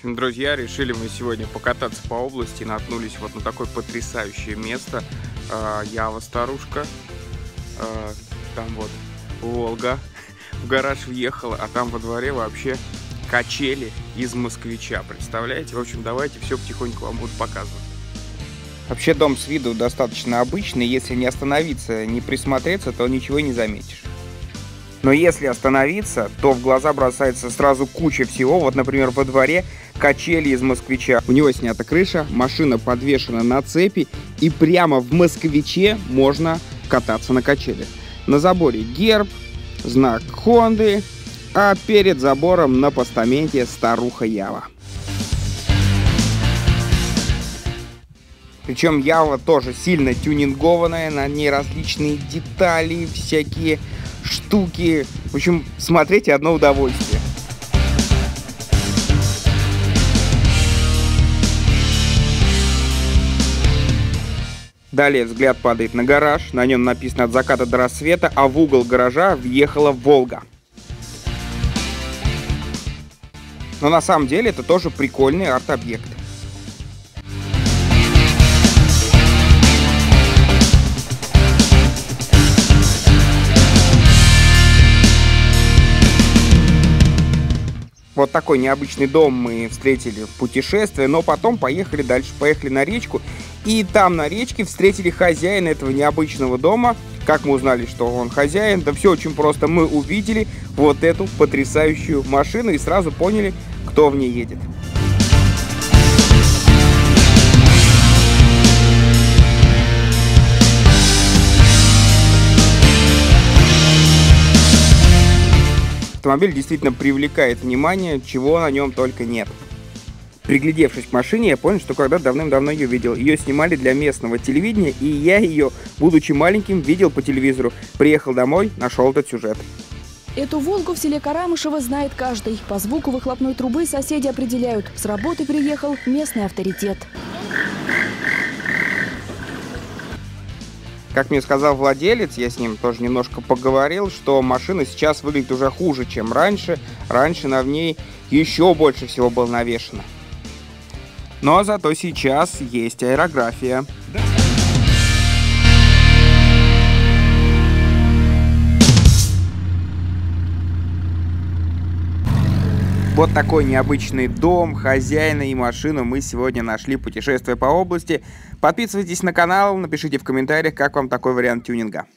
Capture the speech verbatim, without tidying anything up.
общем, друзья, решили мы сегодня покататься по области. Наткнулись вот на такое потрясающее место. Ява старушка. Там вот Волга в гараж въехала, а там во дворе вообще качели из москвича. Представляете? В общем, давайте все потихоньку вам буду показывать. Вообще дом с виду достаточно обычный. Если не остановиться, не присмотреться, то ничего не заметишь. Но если остановиться, то в глаза бросается сразу куча всего. Вот, например, во дворе качели из москвича. У него снята крыша, машина подвешена на цепи, и прямо в москвиче можно кататься на качелях. На заборе герб, знак Хонды, а перед забором на постаменте старуха Ява. Причем Ява тоже сильно тюнингованная, на ней различные детали, всякие штуки. В общем, смотрите, одно удовольствие. Далее взгляд падает на гараж. На нем написано «От заката до рассвета», а в угол гаража въехала Волга. Но на самом деле это тоже прикольный арт-объект. Вот такой необычный дом мы встретили в путешествии, но потом поехали дальше, поехали на речку, и там на речке встретили хозяина этого необычного дома. Как мы узнали, что он хозяин? Да все очень просто, мы увидели вот эту потрясающую машину и сразу поняли, кто в ней едет. Автомобиль действительно привлекает внимание, чего на нем только нет. Приглядевшись к машине, я понял, что когда давным-давно ее видел. Ее снимали для местного телевидения, и я ее, будучи маленьким, видел по телевизору. Приехал домой, нашел этот сюжет. Эту «Волгу» в селе Карамышево знает каждый. По звуку выхлопной трубы соседи определяют, с работы приехал местный авторитет. Как мне сказал владелец, я с ним тоже немножко поговорил, что машина сейчас выглядит уже хуже, чем раньше. Раньше на ней еще больше всего было навешено. Но зато сейчас есть аэрография. Вот такой необычный дом, хозяина и машину мы сегодня нашли, путешествуя по области. Подписывайтесь на канал, напишите в комментариях, как вам такой вариант тюнинга.